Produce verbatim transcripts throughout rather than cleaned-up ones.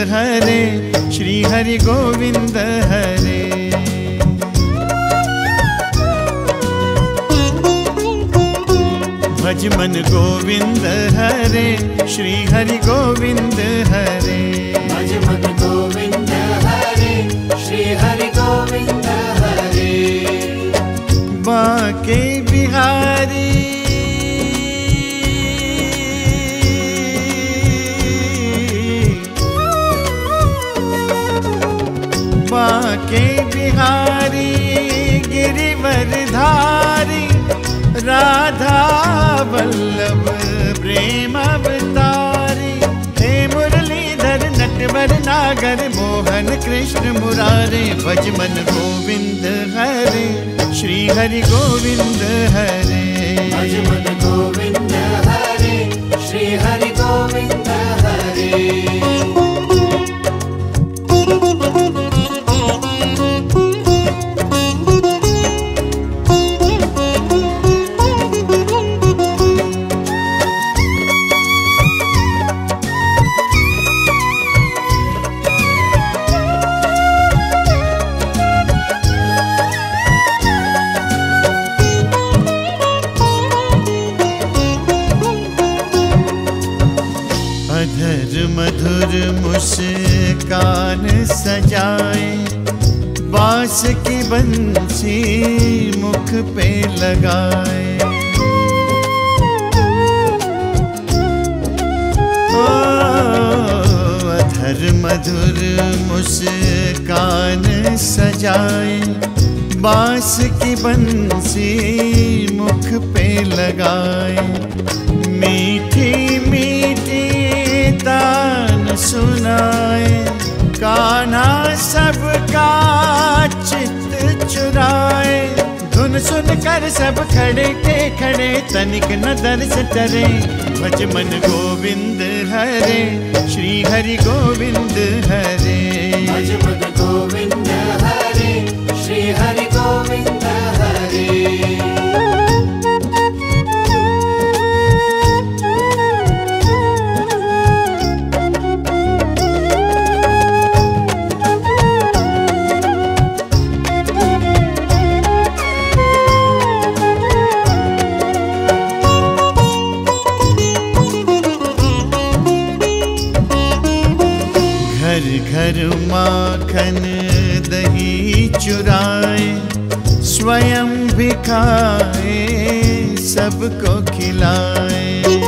हरे, श्री हरि गोविंद हरे। भज मन गोविंद हरे, श्री हरि गोविंद हरे। भज मन गोविंद हरे, श्री हरि गोविंद हरे। बांके बिहारी बांके बिहारी गिरिवरधारी, राधा वल्लभ प्रेम अवतारी। हे मुरलीधर नटवर नागर, मोहन कृष्ण मुरारे। भज मन गोविंद हरे, श्री हरि गोविंद हरे। भज मन गोविंद हरे, श्री हरि गोविंद हरे। अधर मधुर मुस्कान सजाए, बांस की बंसी मुख पे लगाए। ओ अधर मधुर मुस्कान सजाए, बांस की बंसी मुख पे लगाए। मीठी मीठी तान सुनाए, कान्हा सबका चित्त चुराए। धुन सुन कर सब खड़े के खड़े, तनिक न दर्श डरे। भज मन गोविंद हरे, श्री हरि गोविंद हरे। भज मन गोविंद हरे, श्री हरि गोविंद हरे। घर घर माखन दही चुराए, स्वयं भी खाए सबको खिलाए।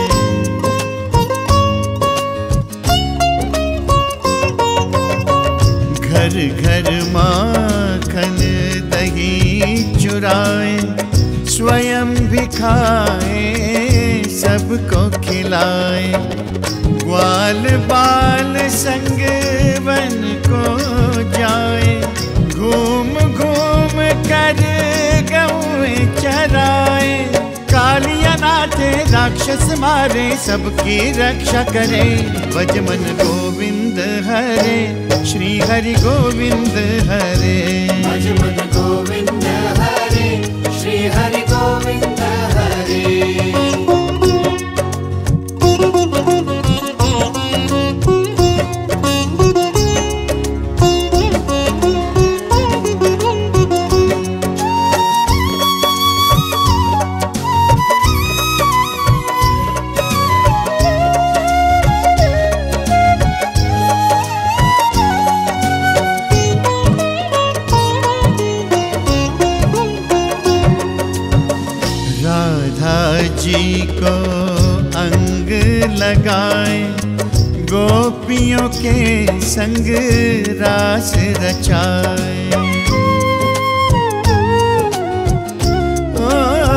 घर घर माखन दही चुराए, स्वयं भी खाए सबको खिलाए। ग्वाल बाल संग वन को जाए, घूम घूम कर गौएं चराए। कालिया नाचे राक्षस मारे, सबकी रक्षा करे। भज मन गोविंद हरे, श्री हरि गोविंद हरे। भज मन गोविंद हरे, श्री हरि गोविंद हरे। जी को अंग लगाए, गोपियों के संग रास रचाए। ओ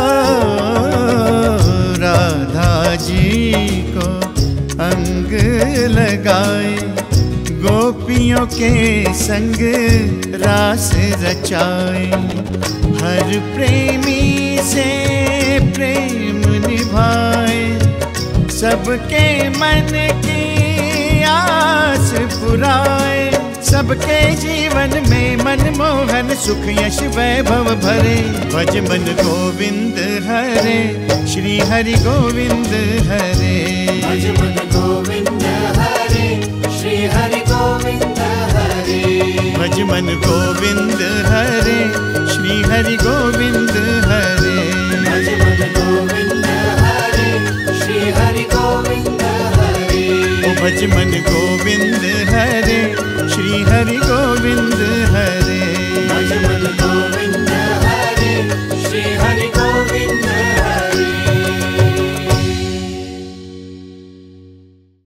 राधा जी को अंग लगाए, गोपियों के संग रास रचाए। हर प्रेमी से प्रेम निभाए, सबके मन की आस पुराए। सबके जीवन में मनमोहन सुख यश वैभव भरे। भज मन गोविंद हरे, श्री हरि गोविंद हरे। भज मन गोविंद हरे, श्री हरि गोविंद मन गोविंद हरे श्री हरि गोविंद हरे भज मन गोविंद हरे श्री हरि गोविंद हरे ओ भज मन गोविंद हरे श्री हरि गोविंद हरे भज मन गोविंद